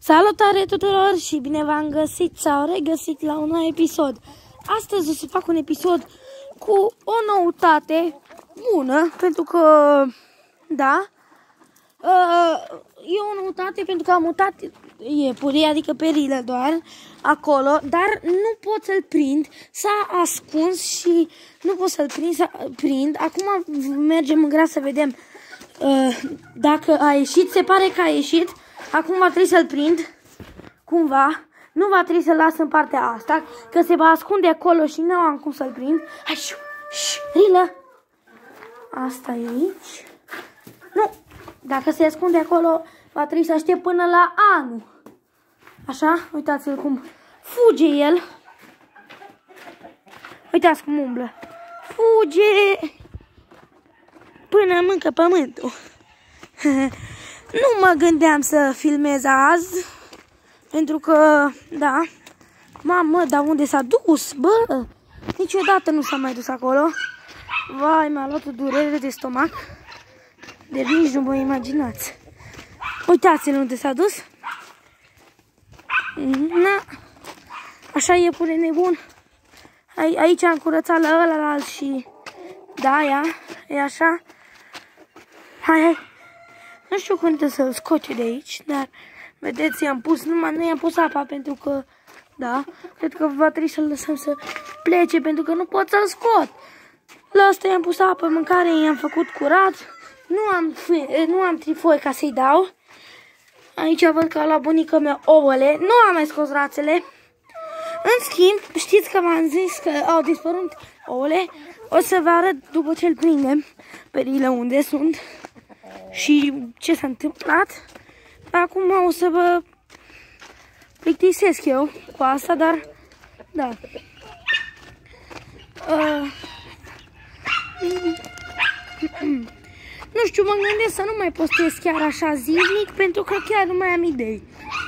Salutare tuturor și bine v-am găsit sau regăsit la un nou episod. Astăzi o să fac un episod cu o noutate bună, pentru că, da, e o noutate pentru că am mutat iepurii, adică perile doar, acolo, dar nu pot să-l prind, s-a ascuns și nu pot să-l prind. Acum mergem în gras să vedem dacă a ieșit, se pare că a ieșit. Acum va trebui să-l prind, cumva, nu va trebui să-l las în partea asta, că se va ascunde acolo și nu am cum să-l prind. Hai, Rilă! Asta e aici. Nu, dacă se ascunde acolo, va trebui să aștept până la anul. Așa, uitați-l cum fuge el. Uitați cum umblă. Fuge până mâncă pământul. Nu mă gândeam să filmez azi, pentru că, da, mamă, dar unde s-a dus, bă? Niciodată nu s-a mai dus acolo. Vai, mi-a luat o durere de stomac, de nici nu vă imaginați. Uitați-l unde s-a dus. Na, așa e pune nebun. Aici am curățat la ăla și, da, e așa. Hai. Nu știu când trebuie să-l scoate de aici, dar vedeți, i-am pus, nu i-am pus apa pentru că, da, cred că va trebui să-l lăsăm să plece pentru că nu pot să-l scot. La asta i-am pus apă, mâncare, i-am făcut curat, nu am trifoi ca să-i dau. Aici văd că a luat bunica mea ouăle, nu am mai scos rațele. În schimb, știți că v-am zis că au dispărut ouăle, o să vă arăt după ce îl prindem perile unde sunt. Și ce s-a întâmplat? Acum o să vă plictisesc eu cu asta, dar da. Nu știu, mă gândesc să nu mai postez chiar așa zilnic, pentru că chiar nu mai am idei.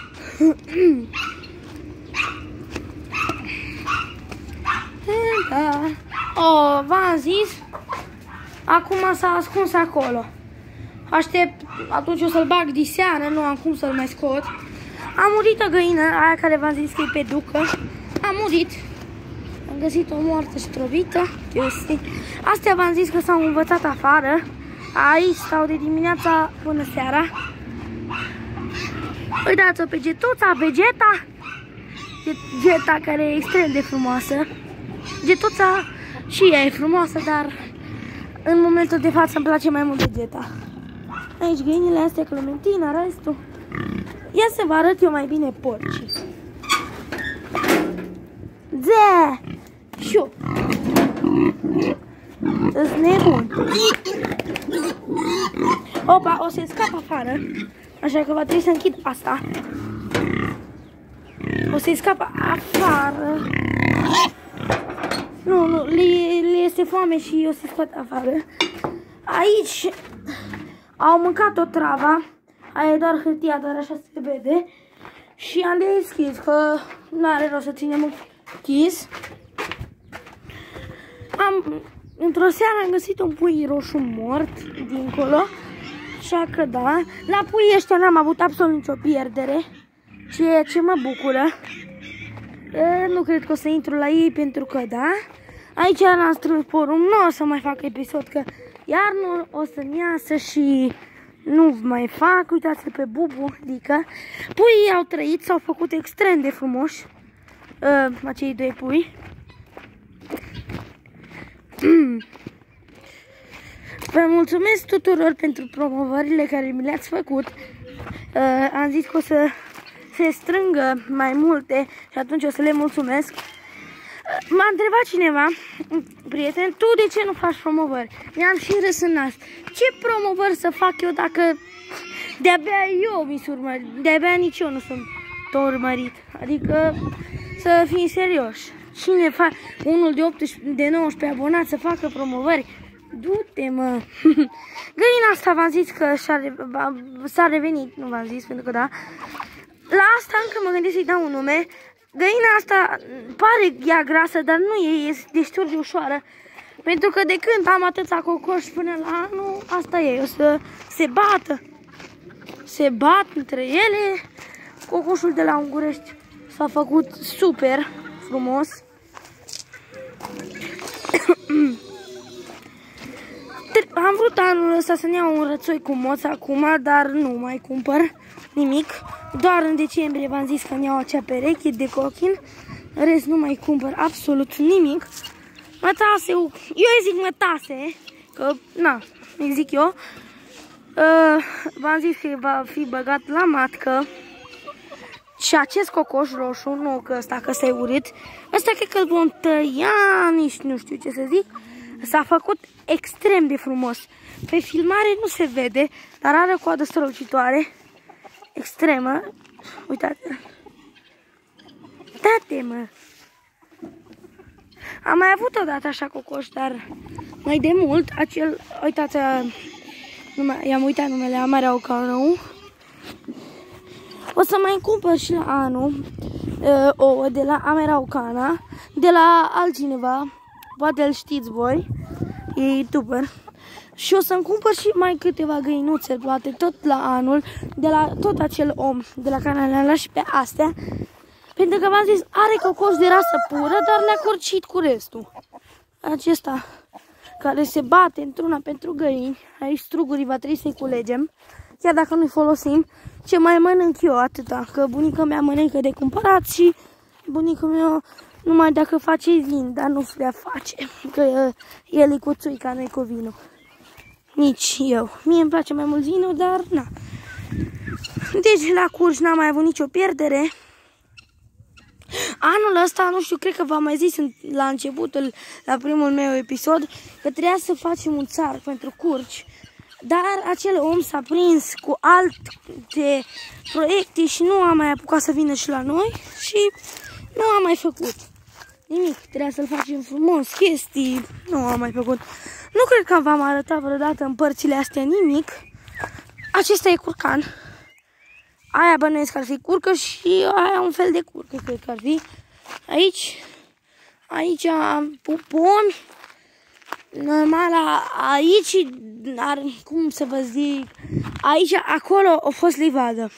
Da. V-am zis, acum s-a ascuns acolo. Aștept, atunci o să-l bag diseară, nu am cum să-l mai scot. A murit o găină, aia care v-am zis că e pe ducă. A murit. Am găsit-o moartă și trobită. Astea v-am zis că s-au învățat afară. Aici stau de dimineața până seara. Uitați-o pe Getuța, Geta care e extrem de frumoasă. Getuța și ea e frumoasă, dar în momentul de față îmi place mai mult de Geta. Aici găinile astea, Clementina, restul. Ia să vă arăt eu mai bine porcii. Zee! Șu! Îs nebun. Opa, o să scap afară. Așa că va trebui să închid asta. O să-i scap afară. Nu, le este foame și o să-i scot afară. Aici au mâncat o trava. Aia e doar hârtia, doar așa se vede. Și am deschis, că nu are rost să ținem închis. Într-o seară am găsit un pui roșu mort dincolo. Așa că da. La puii ăștia n-am avut absolut nicio pierdere, ceea ce mă bucură. Nu cred că o să intru la ei pentru că da. Aici am strâns porumb, nu o să mai fac episod că iarnul o să-mi iasă și nu mai fac. Uitați-l pe Bubu, adică puii au trăit, s-au făcut extrem de frumoși, acei doi pui. Vă mulțumesc tuturor pentru promovările care mi le-ați făcut. Am zis că o să se strângă mai multe și atunci o să le mulțumesc. M-a întrebat cineva, prieten, tu de ce nu faci promovări? Mi-am și râs în nas. Ce promovări să fac eu dacă de-abia eu mi-s urmărit, de-abia nici eu nu sunt urmărit. Adică să fim serioși. Cine fac unul de 18, de 19 abonați să facă promovări? Du-te, mă! Găina asta v-am zis că s-a revenit, nu v-am zis, pentru că da. La asta încă mă gândesc să-i dau un nume. Găina asta pare ea grasă, dar nu e destul de ușoară. Pentru că de când am atâția cocoși până la anul, asta e, o să se bată. Se bat între ele, Cocoșul de la Ungurești s-a făcut super frumos. Am vrut anul ăsta să-mi iau un rățoi cu moț acum, dar nu mai cumpăr nimic. Doar în decembrie v-am zis că-mi iau acea pereche de cochin. În rest nu mai cumpăr absolut nimic. Mătase, eu îi zic mătase, că na, îi zic eu. V-am zis că va fi băgat la matcă. Și acest cocoș roșu, nu că ăsta, că s-a urit, ăsta cred că îl vom tăia, nici nu știu ce să zic. S-a făcut extrem de frumos. Pe filmare nu se vede, dar are o coadă strălucitoare. Extremă. Uitați. Uitați, mă. Am mai avut odată așa cocoș, dar mai de mult. Acel, uitați, i-am uitat numele, Ameraucana. O să mai cumpăr și la anul ouă de la Ameraucana, de la altcineva. Poate îl știți voi, e youtuber. Și o să-mi cumpăr și mai câteva găinuțe, poate tot la anul, de la tot acel om de la care le-am luat și pe astea. Pentru că v-am zis, are cocoș de rasă pură, dar le-a corcit cu restul. Acesta care se bate într-una pentru găini, aici strugurii va trebui să-i culegem, chiar dacă nu-i folosim. Ce mai mănânc eu atâta, că bunica mea mănâncă de cumpărat și bunica mea numai dacă face vin, dar nu prea face, că el e cu țuica, nu-i cu vinul. Nici eu. Mie îmi place mai mult vinul, dar na. Deci la curs n-am mai avut nicio pierdere. Anul ăsta, nu știu, cred că v-am mai zis la începutul, la primul meu episod, că trebuia să facem un țar pentru curci. Dar acel om s-a prins cu alte proiecte și nu a mai apucat să vină și la noi și nu am mai făcut nimic. Trebuia să-l facem frumos, chestii, nu am mai făcut. Nu cred că v-am arătat vreodată în părțile astea nimic. Acesta e curcan. Aia bănuiesc că ar fi curcă și aia un fel de curcă, cred că ar fi. Aici am pomi. Normal, aici, cum să vă zic, aici, acolo a fost livadă.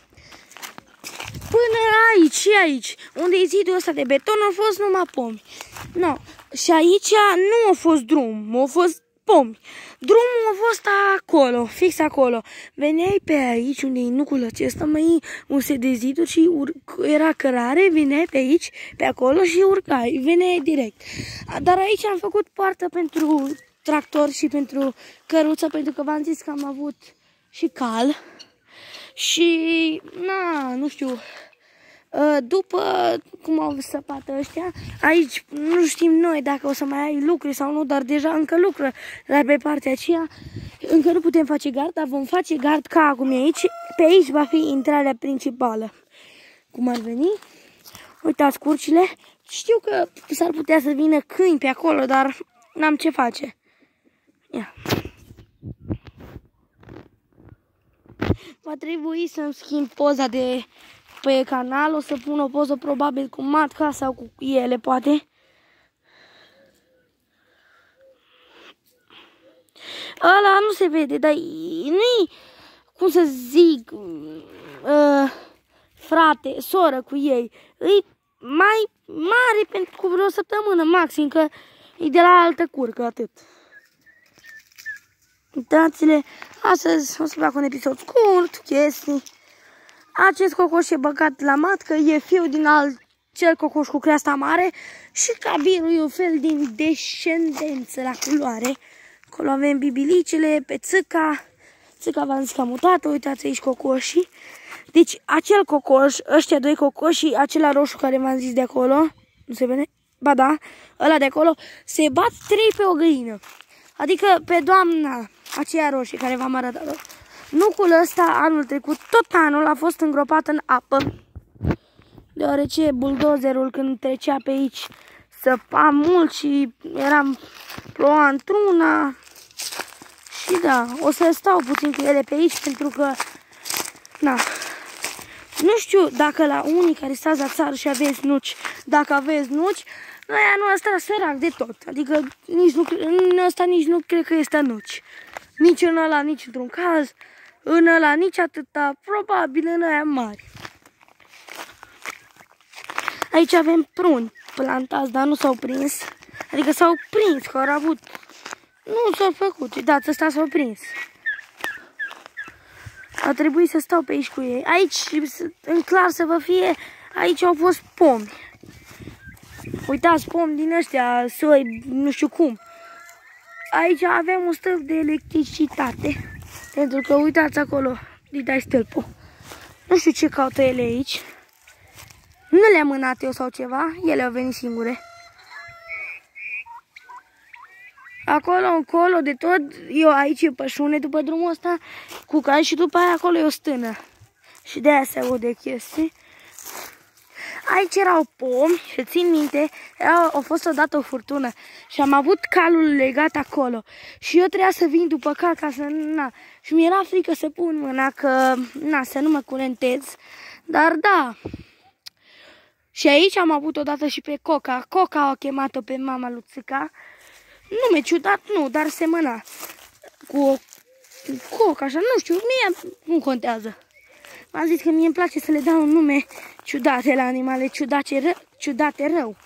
Până aici și aici, unde e zidul ăsta de beton, au fost numai pomi. No. Și aici nu a fost drum, a fost pomi. Drumul a fost acolo, fix acolo. Veneai pe aici, unde e nucul acesta, mai un set de ziduri și era cărare, veneai pe aici, pe acolo și urcai, veneai direct. Dar aici am făcut poartă pentru tractor și pentru căruță, pentru că v-am zis că am avut și cal. Și, na, nu știu, după cum au săpat ăștia, aici nu știm noi dacă o să mai ai lucruri sau nu, dar deja încă lucră, dar pe partea aceea încă nu putem face gard, dar vom face gard ca acum e aici. Pe aici va fi intrarea principală. Cum ar veni? Uitați curcile. Știu că s-ar putea să vină câini pe acolo, dar n-am ce face. Ia. Va trebui să-mi schimb poza de pe canal. O să pun o poză probabil cu matca sau cu ele, poate. Ăla nu se vede, dar nu-i, cum să zic, frate, soră cu ei. E mai mare pentru cu vreo săptămână maxim, că e de la altă curcă, atât. Uitați-le, astăzi o să fac un episod scurt, chestii. Acest cocoș e băgat la matcă, e fiul din cel cocoș cu creasta mare și cabirul e un fel din descendență la culoare. Acolo avem bibilicele pe țâca. Țâca v-am zis că a mutat, uitați aici cocoșii. Deci acel cocoș, ăștia doi cocoși și acela roșu care v-am zis de acolo, nu se vede? Ba da, ăla de acolo, se bat 3 pe o găină. Adică pe doamna aceea roșie care v-am arătat-o. Nucul ăsta anul trecut, tot anul a fost îngropat în apă. Deoarece buldozerul când trecea pe aici săpa mult și ploua într-una. Și da, o să stau puțin cu ele pe aici pentru că, na, nu știu dacă la unii care stați la țară și aveți nuci, dacă aveți nuci, noi anul ăsta sărac de tot. Adică în ăsta nici nu cred că este nuci. Nici în ăla, nici într-un caz. În ăla nici atâta, probabil în aia mari. Aici avem pruni plantați, dar nu s-au prins. Adică s-au prins, că au avut... Nu s-au făcut, uitați, ăsta s-au prins. A trebuit să stau pe aici cu ei. Aici, în clar să vă fie, aici au fost pomi. Uitați, pomi din ăștia, soi, nu știu cum. Aici avem un stâlp de electricitate. Pentru că, uitați acolo, îi dai stâlpul. Nu știu ce caută ele aici. Nu le-am mânat eu sau ceva, ele au venit singure. Acolo, încolo, de tot, eu aici e pășune după drumul ăsta, cu care și după aia acolo e o stână. Și de aia se aude chestii. Aici erau pomi și țin minte, a fost odată o furtună și am avut calul legat acolo. Și eu trebuia să vin după cal ca să, na, și mi-era frică să pun mâna, că, na, să nu mă curentez. Dar da. Și aici am avut odată și pe Coca. Coca a chemat-o pe mama lui Țica. Nume ciudat, nu, dar semăna cu o Coca, așa, nu știu, mie nu contează. M-am zis că mie îmi place să le dau un nume ciudate la animale, ciudate rău.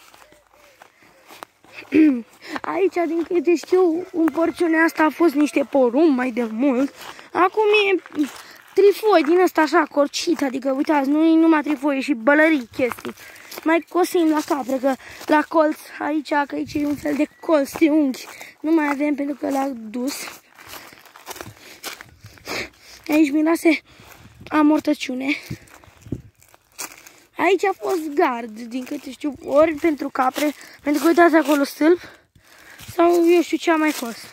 Aici, din câte știu, în porțiunea asta a fost niște porumb mai de mult. Acum e trifoi din ăsta așa, corcit, adică, uitați, nu e numai trifoi, e și bălării chestii. Mai cosim la capre, că la colț, aici, că aici e un fel de colț de unghi. Nu mai avem pentru că l-a dus. Aici miroase amortăciune. Aici a fost gard, din câte știu, ori pentru capre, pentru că uitați acolo stâlp, sau eu știu ce a mai fost.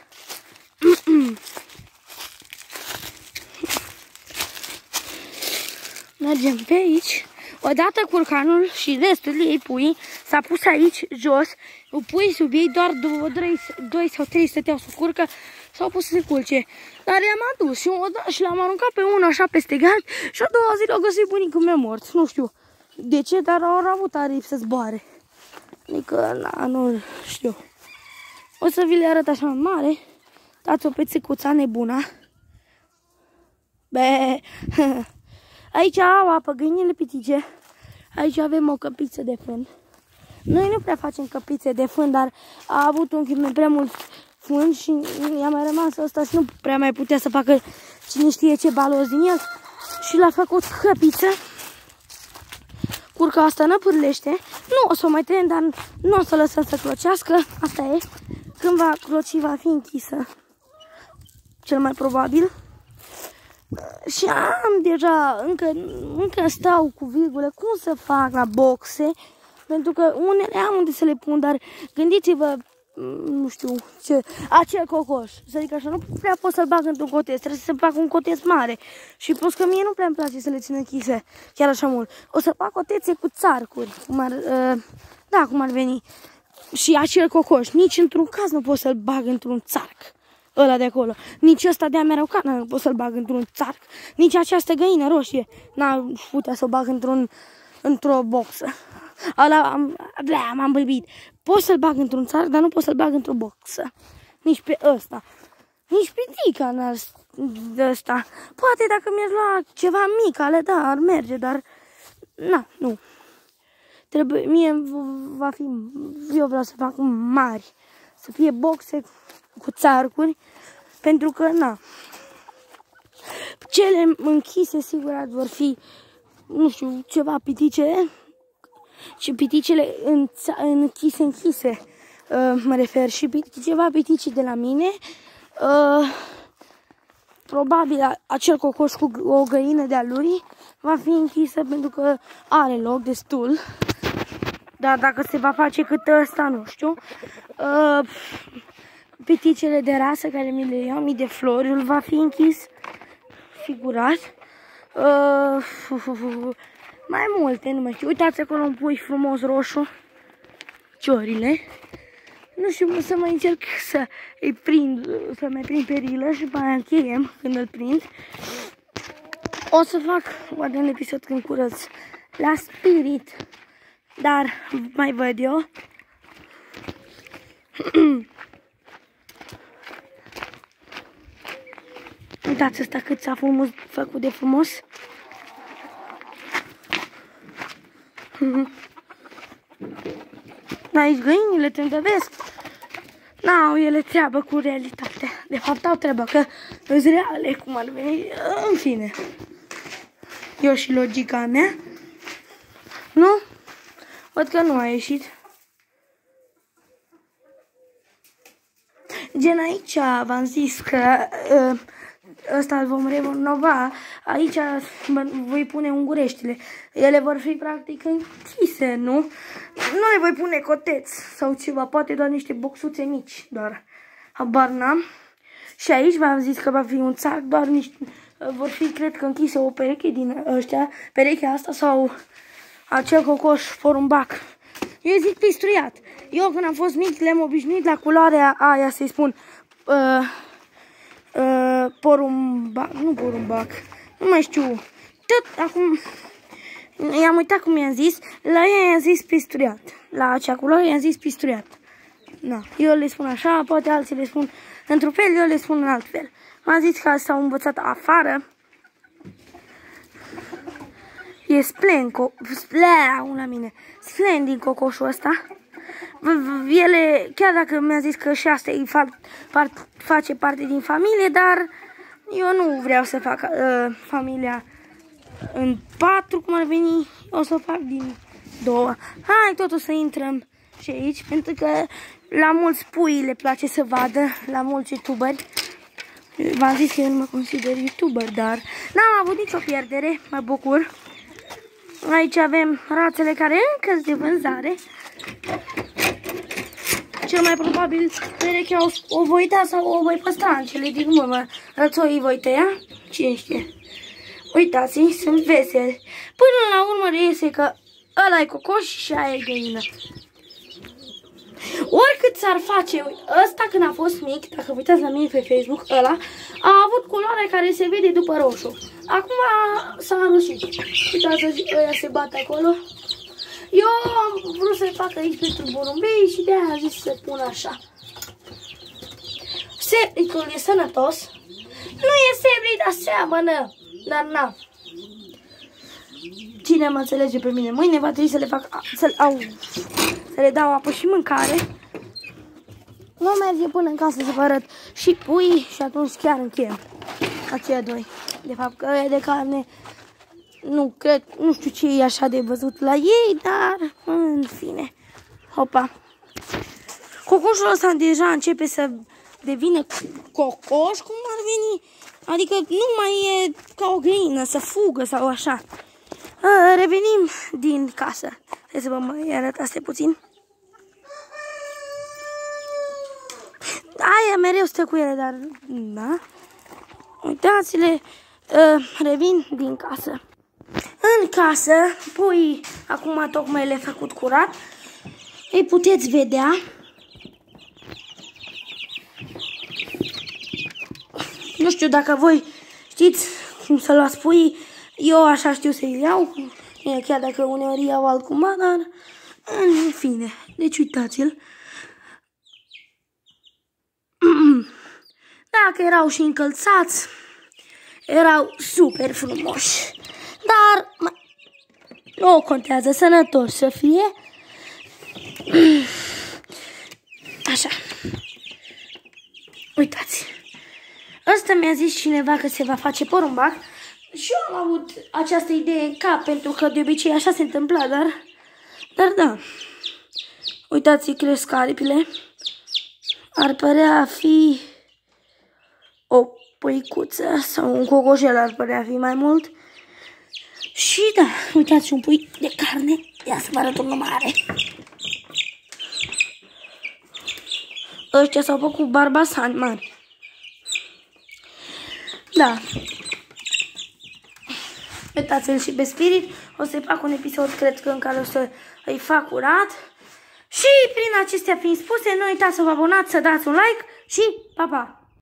Mergem pe aici. Odată curcanul și restul ei pui s-a pus aici jos, pui sub ei, doar 2 sau 3 stăteau sub curcă, s-au pus să se culce. Dar i-am adus și l-am aruncat pe unul așa peste gard și a doua zi l-a găsit bunicul meu mort. Nu știu de ce, dar au avut aripi să zboare. Adică, na, nu știu. O să vi le arăt așa în mare. Dați-o pe țicuța nebuna. Be. Aici au apă găinile pitice. Aici avem o căpiță de fân. Noi nu prea facem căpițe de fân, dar a avut un chip prea mult fân și i-a mai rămas ăsta și nu prea mai putea să facă cine știe ce balos din el. Și l-a făcut căpiță. Curca asta năpârlește. Nu o să o mai tăiem, dar nu o să o lăsăm să clocească. Asta e. Când va cloci, va fi închisă. Cel mai probabil. Și am deja, încă stau cu virgule, cum să fac la boxe, pentru că unele am unde să le pun, dar gândiți-vă, nu știu, ce, acel cocoș, să zic așa, nu prea pot să-l bag într-un coteț, trebuie să fac un coteț mare și plus că mie nu prea îmi place să le țin închise chiar așa mult. O să fac cotețe cu țarcuri, cum ar veni, și acel cocoș, nici într-un caz nu pot să-l bag într-un țarc. Ăla de acolo. Nici ăsta de americană nu pot să-l bag într-un țarc. Nici această găină roșie n-am putea să o bag într-o boxă. M-am bâlbit. Pot să-l bag într-un țarc, dar nu pot să-l bag într-o boxă. Nici pe ăsta. Nici pitica n-ar ăsta. Poate dacă mi-aș lua ceva mic, da, ar merge, dar na, nu. Trebuie, eu vreau să fac mari. Să fie boxe cu țarcuri, pentru că, na, cele închise, sigur, vor fi, nu știu, ceva pitice, și piticele închise, mă refer, și ceva pitici de la mine, probabil acel cocoș cu o găină de-a lui va fi închisă, pentru că are loc destul, dar dacă se va face cât ăsta, nu știu. Piticele de rasă care mi le iau, mii de flori, va fi închis, figurat. Mai multe, nu mai știu. Uitați acolo un pui frumos roșu, ciorile. Nu știu, să mai încerc să îi prind, să mai prind perilă și după aia încheiem când îl prind. O să fac poate un episod când curăț la spirit, dar mai văd eu. Uitați ăsta cât s-a făcut de frumos. Aici găinile te îndăvesc. N-au ele treabă cu realitatea. De fapt au treabă că îs reale, cum ar veni. În fine. Eu și logica mea. Nu? Văd că nu a ieșit. Gen aici v-am zis că ăsta îl vom renova. Aici voi pune ungureștile. Ele vor fi practic închise, nu? Nu le voi pune coteți sau ceva. Poate doar niște boxuțe mici. Doar. Habar n-am. Și aici v-am zis că va fi un țarc. Doar niște... vor fi, cred că, închise o pereche din ăștia. Perechea asta sau acel cocoș porumbac. Eu zic pistruiat. Eu când am fost mic le-am obișnuit la culoarea aia, să-i spun, porumbac, nu porumbac, nu mai știu. Tot acum, i-am uitat cum i-am zis, la ea i-am zis pistruiat. La acea culoare i-am zis pistruiat. Da, eu le spun așa, poate alții le spun într-un fel, eu le spun în alt fel. M-am zis că s-au învățat afară. E splendid cocoșul ăsta. Ele, chiar dacă mi-a zis că și asta face parte din familie, dar eu nu vreau să fac familia în 4, cum ar veni, o să o fac din 2. Hai totuși să intrăm și aici, pentru că la mulți pui le place să vadă, la mulți youtuberi. V-am zis că eu nu mă consider youtuber, dar n-am avut nicio pierdere, mă bucur. Aici avem rațele care încă sunt de vânzare. Cel mai probabil perechea o voi da sau o voi păstra în cele din urmă. Rățoii voi tăia? Cine știe? Uitați-i, sunt veseli. Până la urmă reiese că ăla e cocoș și aia e găină. Oricât s-ar face, ăsta când a fost mic, dacă vă uitați la mine pe Facebook, ăla a avut culoarea care se vede după roșu. Acum s-a înroșit. Uitați, ăia se bate acolo. Eu am vrut să-i fac aici pentru porumbei și de-aia am zis să pun așa. Sebricul e sănătos. Nu e sebric, dar seamănă. Dar n-am. Cine mă înțelege pe mine? Mâine va trebui să le fac... Să le dau apă și mâncare. Nu merge până în casă să vă arăt și pui și atunci chiar încheiem aceia doi. De fapt că e de carne, nu cred, nu știu ce e așa de văzut la ei, dar în fine. Hopa. Cocoșul ăsta deja începe să devină cocoș, cum ar veni. Adică nu mai e ca o găină să fugă sau așa. Revenim din casă. Hai să vă mai arăt astea puțin. Aia mereu stă cu ele, dar da. Uitați-le, revin din casă. În casă, pui, acum tocmai le-a făcut curat. Îi puteți vedea. Nu știu dacă voi știți cum să luați puii. Eu așa știu să-i iau. Chiar dacă uneori iau altcumva, dar în fine. Deci uitați-l. Dacă erau și încălțați, erau super frumoși. Dar nu contează, sănătoși să fie. Așa. Uitați. Ăsta mi-a zis cineva că se va face porumbac. Și eu am avut această idee în cap, pentru că de obicei așa se întâmpla, dar da. Uitați, cresc aripile. Ar părea a fi o puicuță sau un cocoșel, ar părea a fi mai mult. Și da, uitați, un pui de carne. Ia să vă arăt unul mare. Ăștia s-au făcut barbasani mari. Da. Uitați-l și pe Spirit. O să-i fac un episod, cred că în care o să îi fac curat. Și prin acestea fiind spuse, nu uitați să vă abonați, să dați un like și pa, pa!